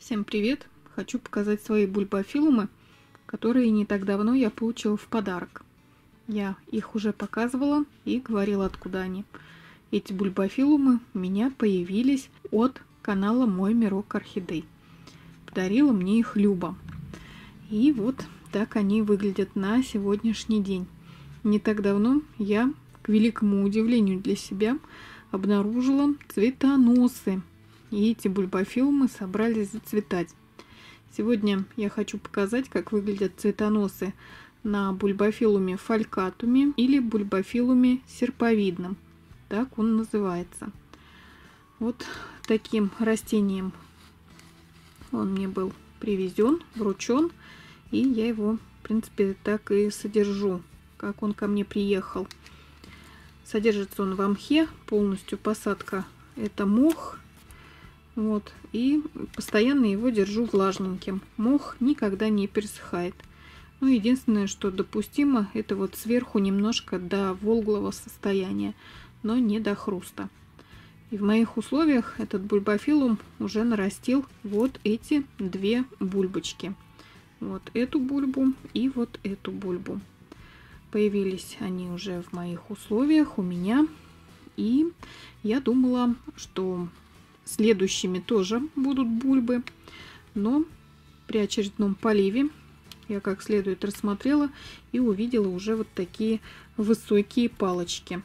Всем привет! Хочу показать свои бульбофилумы, которые не так давно я получила в подарок. Я их уже показывала и говорила, откуда они. Эти бульбофилумы у меня появились от канала Мой Мирок Орхидей. Подарила мне их Люба. И вот так они выглядят на сегодняшний день. Не так давно я, к великому удивлению для себя, обнаружила цветоносы. И эти бульбофилумы собрались зацветать. Сегодня я хочу показать, как выглядят цветоносы на бульбофилуме фалькатуме или бульбофилуме серповидном. Так он называется. Вот таким растением он мне был привезен, вручен. И я его, в принципе, так и содержу, как он ко мне приехал. Содержится он в мхе, полностью посадка это мох. Вот, и постоянно его держу влажненьким. Мох никогда не пересыхает. Ну, единственное, что допустимо, это вот сверху немножко до волглого состояния, но не до хруста. И в моих условиях этот бульбофилум уже нарастил вот эти две бульбочки. Вот эту бульбу и вот эту бульбу. Появились они уже в моих условиях у меня. И я думала, что следующими тоже будут бульбы, но при очередном поливе я как следует рассмотрела и увидела уже вот такие высокие палочки.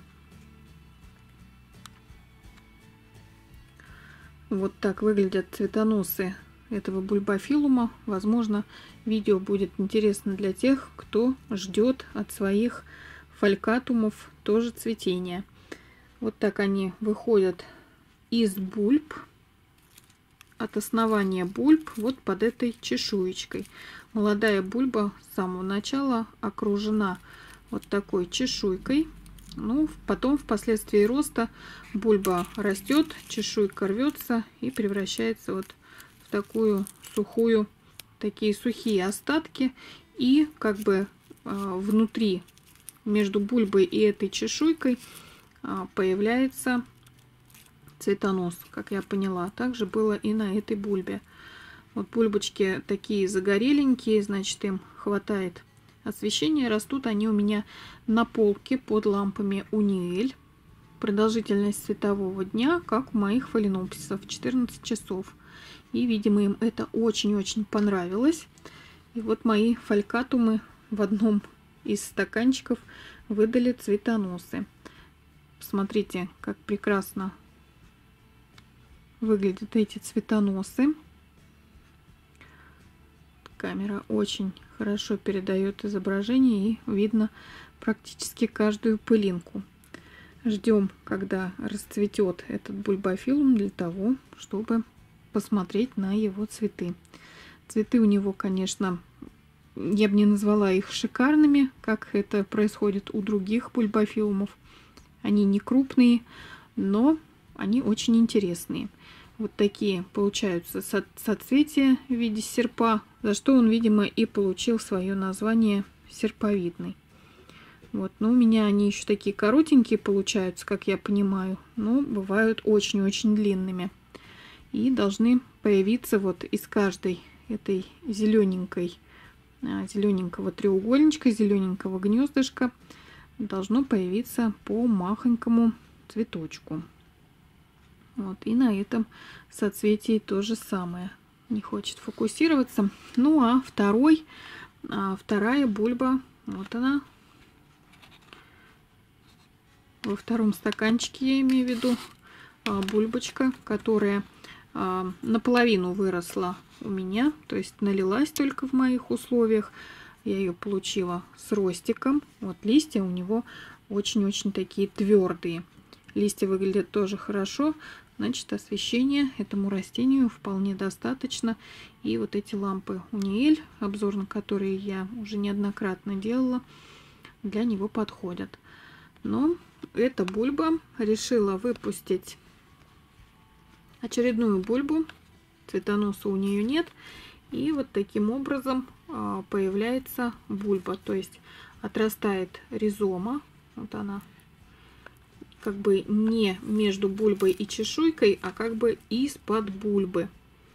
Вот так выглядят цветоносы этого бульбофилума. Возможно, видео будет интересно для тех, кто ждет от своих фалькатумов тоже цветения. Вот так они выходят из бульб, от основания бульб, вот под этой чешуечкой. Молодая бульба с самого начала окружена вот такой чешуйкой. Ну, потом впоследствии роста бульба растет, чешуйка рвется и превращается вот в такую сухую, такие сухие остатки. И как бы внутри, между бульбой и этой чешуйкой, появляется цветонос, как я поняла. Также было и на этой бульбе. Вот бульбочки такие загореленькие, значит, им хватает освещения. Растут они у меня на полке под лампами Униэль. Продолжительность светового дня, как у моих фаленопсисов, 14 часов. И, видимо, им это очень-очень понравилось. И вот мои фалькатумы в одном из стаканчиков выдали цветоносы. Посмотрите, как прекрасно выглядят эти цветоносы. Камера очень хорошо передает изображение и видно практически каждую пылинку. Ждем, когда расцветет этот бульбофилум, для того, чтобы посмотреть на его цветы. Цветы у него, конечно, я бы не назвала их шикарными, как это происходит у других бульбофилумов. Они не крупные, но они очень интересные. Вот такие получаются соцветия в виде серпа, за что он, видимо, и получил свое название серповидный. Вот, но у меня они еще такие коротенькие получаются, как я понимаю, но бывают очень-очень длинными. И должны появиться вот из каждой этой зелененького треугольничка, зелененького гнездышка должно появиться по махонькому цветочку. Вот, и на этом соцветии то же самое. Не хочет фокусироваться. Ну а вторая бульба, вот она. Во втором стаканчике я имею в виду бульбочка, которая наполовину выросла у меня, то есть налилась только в моих условиях. Я ее получила с ростиком. Вот листья у него очень-очень такие твердые. Листья выглядят тоже хорошо. Значит, освещения этому растению вполне достаточно. И вот эти лампы Униэль, обзор на которые я уже неоднократно делала, для него подходят. Но эта бульба решила выпустить очередную бульбу. Цветоноса у нее нет. И вот таким образом появляется бульба. То есть отрастает ризома. Вот она. Как бы не между бульбой и чешуйкой, а как бы из-под бульбы.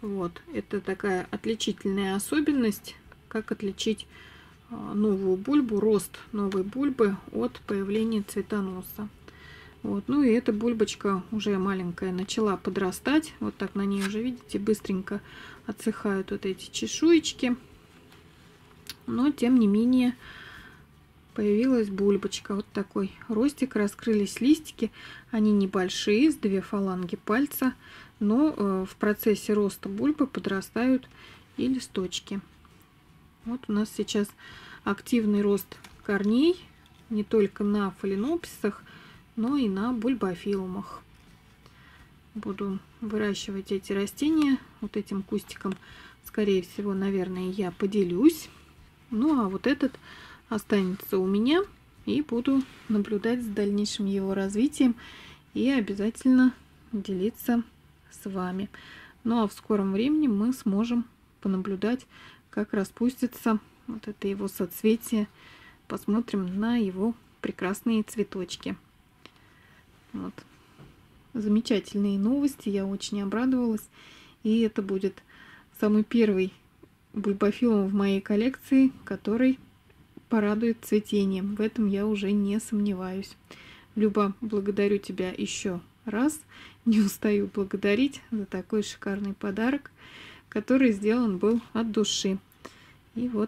Вот, это такая отличительная особенность, как отличить новую бульбу, рост новой бульбы от появления цветоноса. Вот, ну и эта бульбочка уже маленькая начала подрастать. Вот так на ней уже, видите, быстренько отсыхают вот эти чешуечки. Но, тем не менее, появилась бульбочка. Вот такой ростик, раскрылись листики. Они небольшие, с 2 фаланги пальца. Но в процессе роста бульбы подрастают и листочки. Вот у нас сейчас активный рост корней. Не только на фаленопсисах, но и на бульбофилумах. Буду выращивать эти растения. Вот этим кустиком, скорее всего, наверное, я поделюсь. Ну, а вот этот останется у меня. И буду наблюдать за дальнейшим его развитием. И обязательно делиться с вами. Ну, а в скором времени мы сможем понаблюдать, как распустится вот это его соцветие. Посмотрим на его прекрасные цветочки. Вот. Замечательные новости, я очень обрадовалась. И это будет самый первый бульбофилум в моей коллекции, который порадует цветением. В этом я уже не сомневаюсь. Люба, благодарю тебя еще раз. Не устаю благодарить за такой шикарный подарок, который сделан был от души. И вот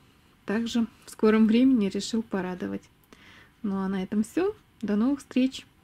также в скором времени решил порадовать. Ну а на этом все. До новых встреч!